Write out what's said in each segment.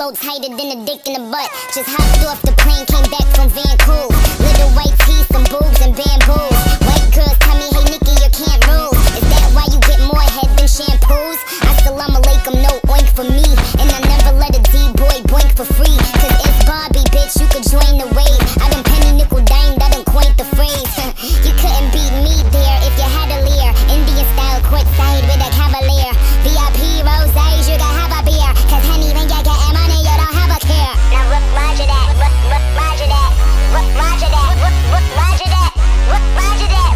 flow tighter than a dick in the butt. Just hopped off the plane, came back from Vancouver. Little white teeth, some boobs and bamboos. White girls tell me, hey Nikki, you can't rule. Is that why you get more head than shampoos? Assalamu alaikum, no oink for me. And I never let a D-boy boink for free. Cause it's Barbie, bitch, you could join the wave. I done penny nickel dime, I done coined the phrase. You couldn't beat me there if you had a leer. Indian style courtside with a cavalier. VIP roses, you can have a beer. Cause honey, when you get money, you don't have a care. Now roger that, roger that, roger that, roger that, roger that,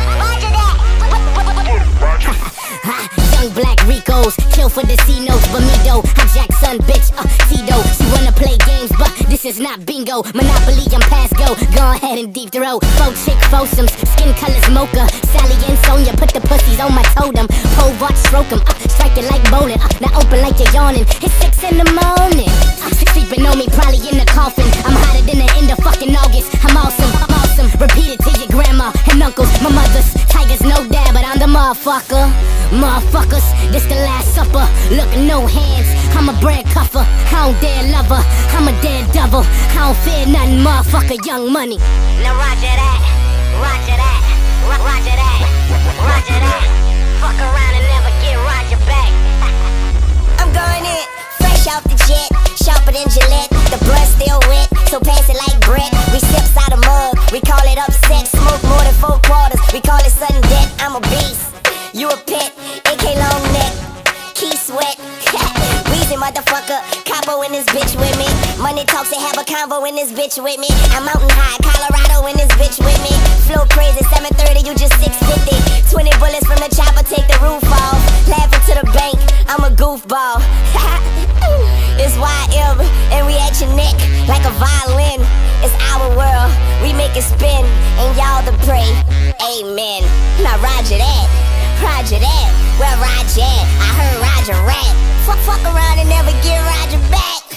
roger that. Young black Ricos, kill for the C-notes, Bamido. I'm Jackson, bitch, Tito. She wanna play games, but this is not bingo. Monopoly, I'm past go. Go ahead and deep throw. Faux chick, foursomes, skin colors mocha. Sally and Sonia, put the pussies on my totem. Pole watch, stroke 'em, strike it like bowling. Now open like you're yawning. It's 6 in the morning. Sleeping on me, probably in the coffin. I'm hotter than the end of fucking August. I'm awesome, awesome. Repeat it to your grandma and uncles. My mother's tigers, no dad, but I'm the motherfucker. Motherfuckers, this the last supper. Look, no hands, I'm a bread cuffer. I don't dare love her, I'm a dead devil. I don't fear nothing, motherfucker, Young Money. Now roger that, roger that, roger that, roger that. Fuck around and never get Roger back. I'm going in, fresh off the jet, sharper than Gillette. The blood still wet, so pass it like Brett. We sips out a mug, we call it upset. Smoke more than 4 quarters, we call it sudden death. I'm a beast, you a pet, AK long neck, key sweat. Weezy motherfucker, capo in this bitch with me. Money talks and have a convo in this bitch with me. I'm mountain high, Colorado in this bitch with me. Flow crazy, 730, you just 650. 20 bullets from the chopper, take the roof off. Laughing to the bank, I'm a goofball. It's YM, and we at your neck like a violin. It's our world, we make it spin, and y'all to pray. Amen. Now roger that, roger that. Where Roger at? I heard Roger rap. Fuck around and never get Roger back.